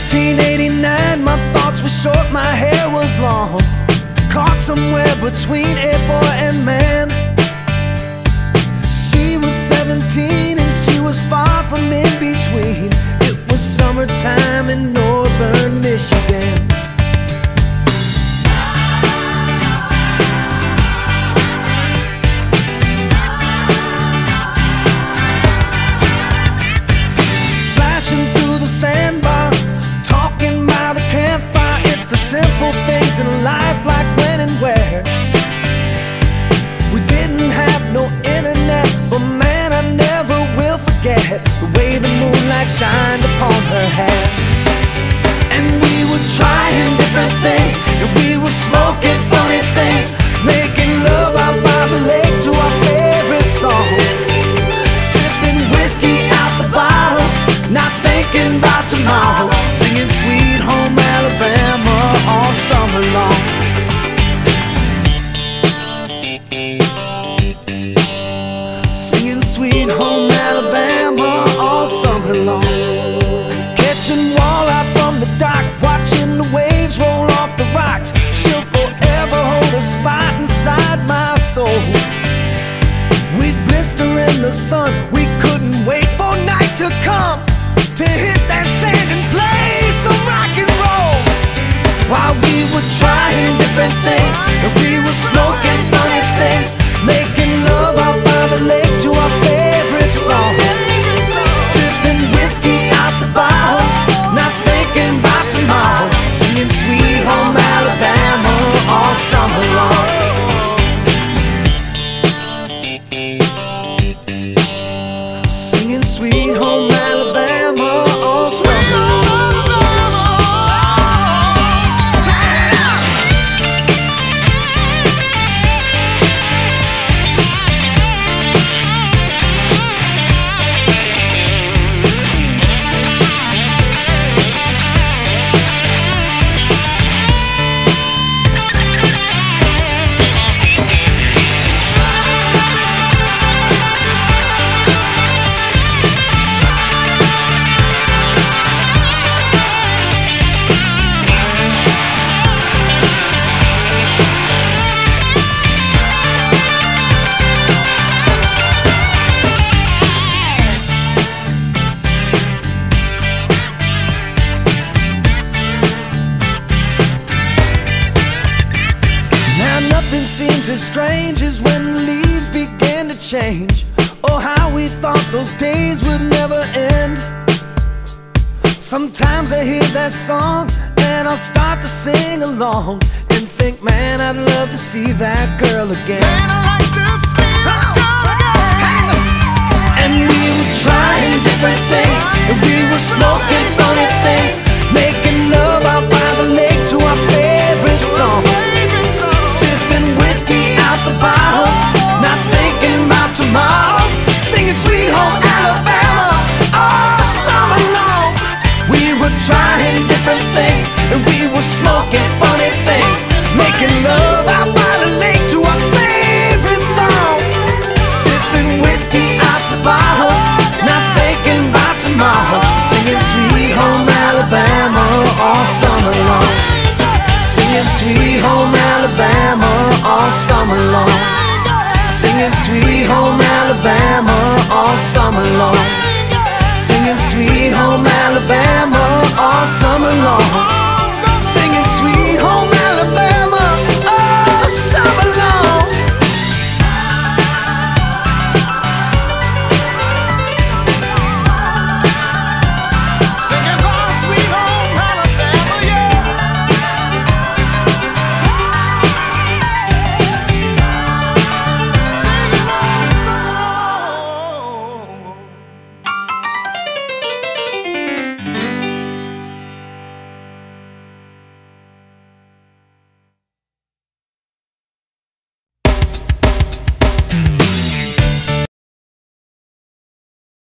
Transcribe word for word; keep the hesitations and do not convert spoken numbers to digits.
nineteen eighty-nine, my thoughts were short, my hair was long, caught somewhere between a boy and man. She was seventeen and she was far from in between. It was summertime in northern Michigan. Splashing through the sandbar, talking by the campfire. It's the simple things in life, like when and where. We didn't have no internet, but man, I never will forget the way the moonlight shined upon her hair. And we were trying different things, and we were smoking funny things, making love out by the lake to our favorite song, sipping whiskey out the bottle, not thinking about tomorrow, singing Sweet Home Alabama all summer long. Singing Sweet Home Alabama all summer long. Catching walleye from the dock, watching the waves roll off the rocks. She'll forever hold a spot inside my soul. We'd blister in the sun, we couldn't wait for night to come to hit that sand and play some rock and roll. While we were trying different things, and we were smoking funny things, making love out by the lake to our favorite song, sipping whiskey out the bottle, not thinking about tomorrow, singing Sweet Home Alabama all summer long. Singing Sweet Home Alabama all summer long. Nothing seems as strange as when the leaves began to change. Oh, how we thought those days would never end. Sometimes I hear that song and I'll start to sing along and think, man, I'd love to see that girl again. Man, I'd like to see that girl again. And we were trying different things, and we were smoking funny things, making love out by the lake to our favorite song, whiskey out the bottle, not thinking about tomorrow, singing Sweet Home Alabama all summer long. We were trying different things, and we were smoking funny things, making love out by the lake to our favorite songs, sipping whiskey out the bottle, not thinking about tomorrow, singing Sweet Home Alabama all summer long. Singing Sweet Home Alabama all summer long. Singing Sweet Home Alabama all summer long. Singing Sweet Home Alabama all summer long. Singing Sweet Home Alabama.